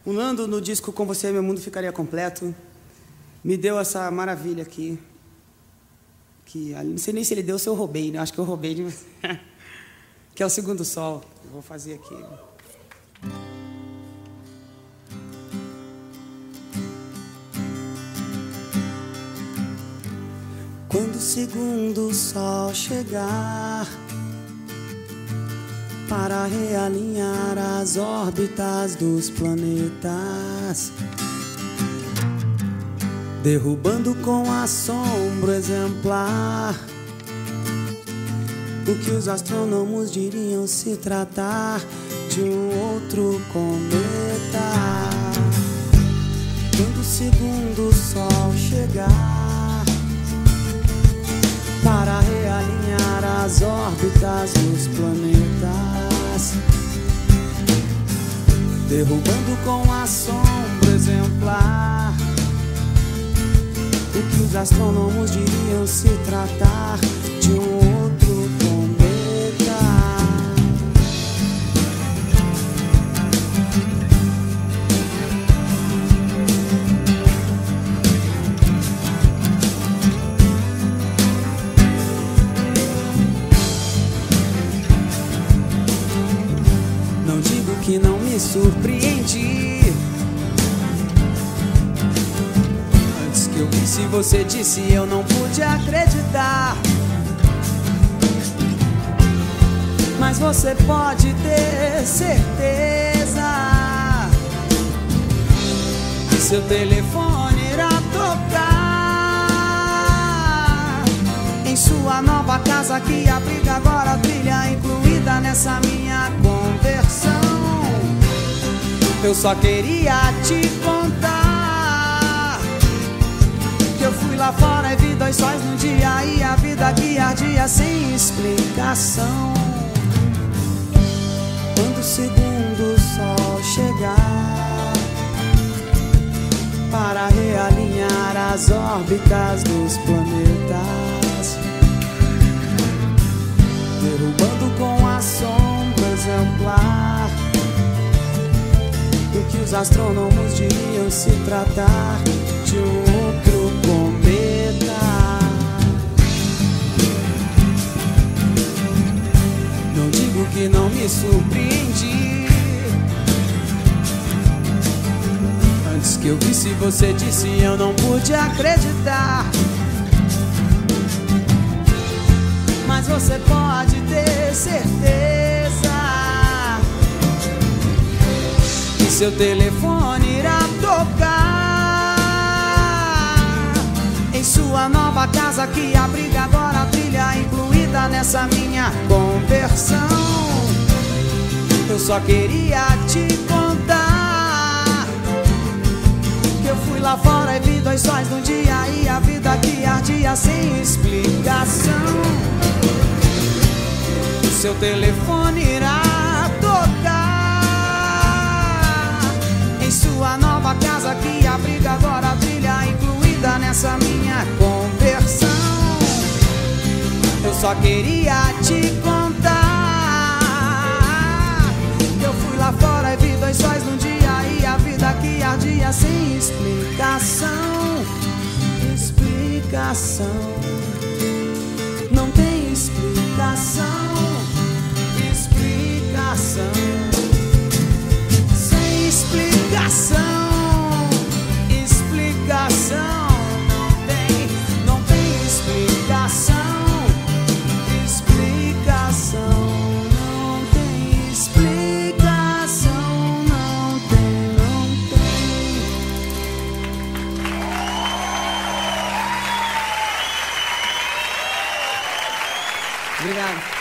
O Nando, no disco Com Você Meu Mundo Ficaria Completo, me deu essa maravilha aqui. Que não sei nem se ele deu ou se eu roubei, né? Acho que eu roubei. Que é o Segundo Sol. Eu vou fazer aqui. Quando o segundo sol chegar para realinhar as órbitas dos planetas, derrubando com assombro exemplar o que os astrônomos diriam se tratar de um outro cometa. Quando o segundo sol chegar para realinhar as órbitas dos planetas, derrubando com assombro exemplar o que os astrônomos diriam se tratar de um outro cometa. Não digo que não me surpreendi. Eu vi se você disse, eu não pude acreditar. Mas você pode ter certeza que seu telefone irá tocar em sua nova casa que abriga agora a trilha incluída nessa minha conversão. Eu só queria te contar. Eu fui lá fora e vi dois sóis num dia e a vida que ardia sem explicação. Quando o segundo sol chegar para realinhar as órbitas dos planetas, derrubando com assombro exemplar o que os astrônomos diriam se tratar de um outro cometa. Não digo que não me surpreendi. Antes que eu visse você disse, eu não pude acreditar. Mas você pode ter certeza que seu telefone irá tocar em sua nova casa que abriga agora a trilha incluída nessa minha conversão. Eu só queria te contar que eu fui lá fora e vi dois sóis num dia e a vida que ardia sem explicação. O seu telefone irá tocar em sua nova casa que abriga agora a trilha incluída nessa minha conversão. Eu só queria te contar que eu fui lá fora e vi dois sóis num dia e a vida que ardia sem explicação. Explicação. Não tem explicação. Explicação. Sem explicação. Explicação. Não tem explicação. Explicação. Não tem explicação. Não tem. Obrigado.